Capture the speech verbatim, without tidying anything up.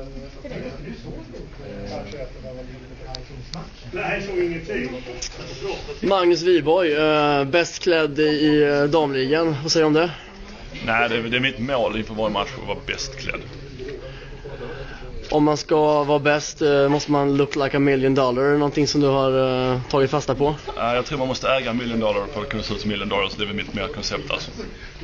Magnus Wiborg, uh, bäst klädd i uh, damligan. Vad säger du om det? Nej, det är, det är mitt mål inför varje match att vara bäst klädd. Om man ska vara bäst uh, måste man look like a million dollar. Någonting som du har uh, tagit fasta på? Uh, jag tror man måste äga en million dollar för att kunna se ut som million dollar. Så det är väl mitt mer koncept alltså.